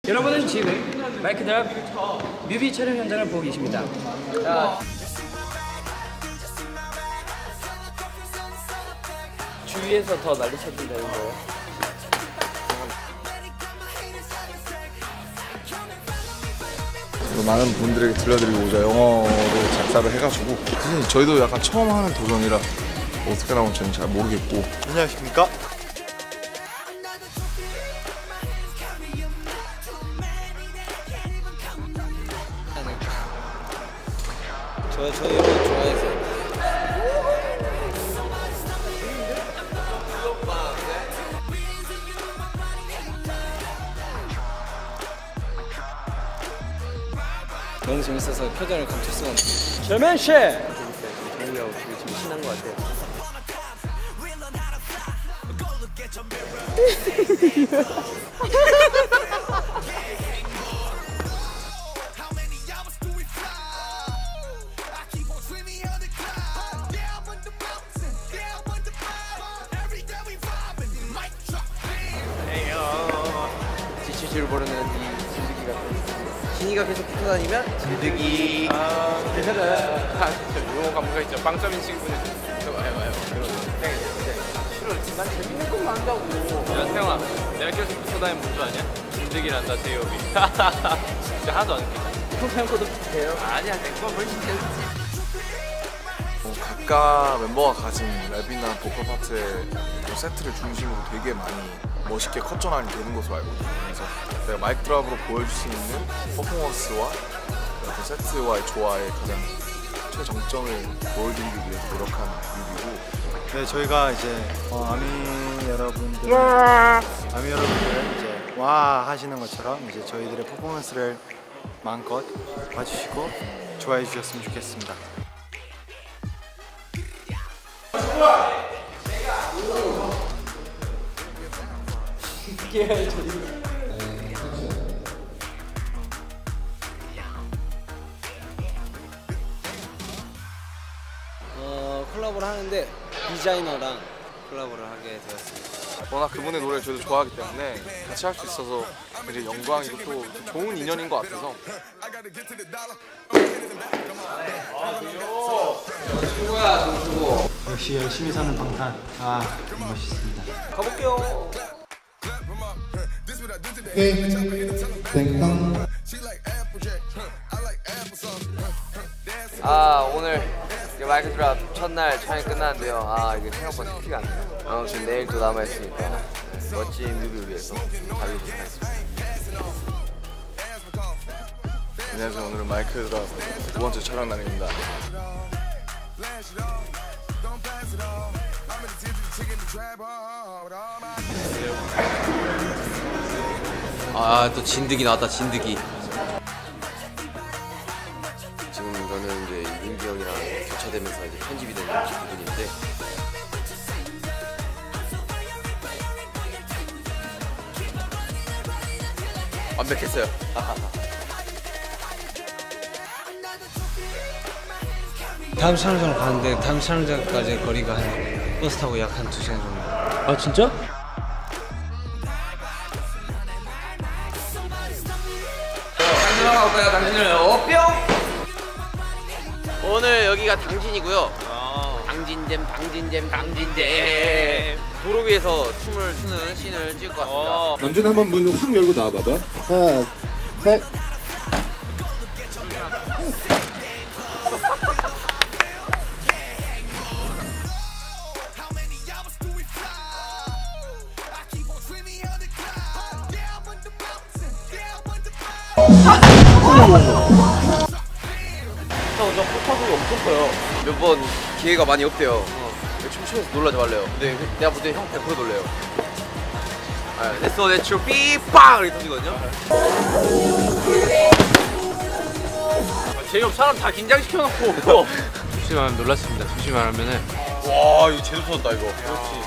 여러분은 지금 마이크 드랍 뮤비 촬영 현장을 보고 계십니다. 자, 주위에서 더 난리 쳐준다는 거예요. 많은 분들에게 들려드리고자 영어로 작사를 해가지고 사실 저희도 약간 처음 하는 도전이라 어떻게 나올지 저는 잘 모르겠고. 안녕하십니까? 저 이런 거 좋아해서. 너무 재밌어서 표정을 감출 수가 없어요. 절맨씨! 정우가 지금 신난 것 같아요. 지칠줄 모르는 이 진이가 계속 붙어 다니면 진드기. 괜찮아요. 유머 감각 있죠. 빵점인 친구는 와요. 싫어. 난 재밌는 것만 한다고. 야 태영아, 내가 계속 붙어 다니면 뭔 줄 아냐? 진드기란다 제이홉이. 진짜 하나도 안 웃기다. 평소형 것도 비슷해요. 아니야, 내 거만 훨씬 재밌지. 각각 멤버가 가진 랩이나 보컬 파트의 세트를 중심으로 되게 많이 멋있게 컷 전환이 되는 것으로 알고 있거든요. 그래서 내가 마이크 드랍으로 보여줄 수 있는 퍼포먼스와 그 세트와의 조화의 가장 최정점을 보여드리기 위해서 노력한 뮤비고. 네, 저희가 이제 아미 여러분들 이제 와 하시는 것처럼 이제 저희들의 퍼포먼스를 마음껏 봐주시고 좋아해 주셨으면 좋겠습니다. 콜라보를 하는데 디자이너랑 콜라보를 하게 되었습니다. 워낙 그분의 노래를 저도 좋아하기 때문에 같이 할 수 있어서 굉장히 영광이고 또 좋은 인연인 것 같아서. 역시 열심히 사는 방탄. 멋있습니다. 가볼게요. 오늘 마이크 드랍 첫날 촬영이 끝났는데요. 이게 생각보다 쉽지가 않네요. 지금 내일 또 남아있으니까 멋진 뮤비를 위해서 달리도록 하겠습니다. 안녕하세요. 오늘은 마이크 드랍 두 번째 촬영 날입니다. 또 진드기 나왔다. 진드기. 지금 저는 이제 윤기 형이랑 교차되면서 이제 편집이 되는 부분인데 완벽했어요. 다음 촬영장을 가는데 다음 촬영장까지 거리가 한 버스 타고 약 한 2시간 정도. 아 진짜? 당진으로 가볼까요? 당진을 뿅! 오늘 여기가 당진이고요. 당진잼 도로 위에서 춤을 추는 씬을 찍을 것 같습니다. 남준 한번 문 확 열고 나와봐봐. 하나, 셋. 저 포탑이 엄청 커요. 몇 번 기회가 많이 없대요. 춤추면서 놀라지 말래요. 근데 내가 볼 때 형 100% 놀래요. 냈어 내추 삐빵 이렇게 터지거든요. 제이홉 사람 다 긴장시켜놓고. 솔직히 말하면 놀랐습니다. 솔직히 말하면은. 와 이거 제대로 터졌다 이거. 그렇지.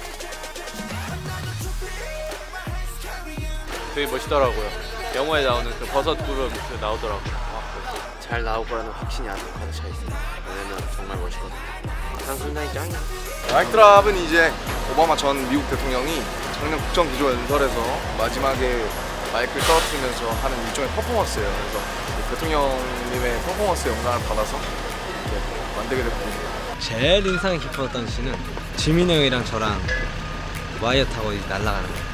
되게 멋있더라고요. 영화에 나오는 그 버섯 구름 그 나오더라고요. 잘 나올 거라는 확신이 아주 가득 차 있습니다. 왜냐면 정말 멋있거든요. 상순단이 짱이야. 마이크 드랍은 이제 오바마 전 미국 대통령이 작년 국정기조연설에서 마지막에 마이크를 떨어뜨리면서 하는 일종의 퍼포먼스예요. 그래서 대통령님의 퍼포먼스 영감을 받아서 만들게 됐거든요. 제일 인상 깊었던 씬은 지민이 형이랑 저랑 와이어 타고 날아가는 거.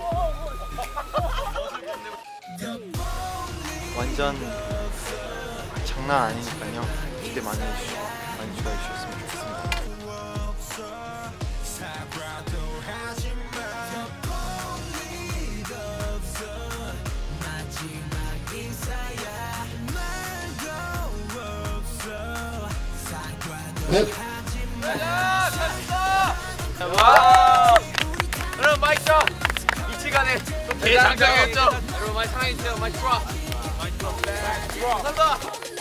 완전 장난 아니니까요. 기대 많이 해주시고 많이 좋아해 주셨으면 좋겠습니다. 와! 여러분 마이크 줘! 이치간에 또 대장정했죠? 여러분 많이 사랑해주세요. 마이크 좋아! 감사합니다!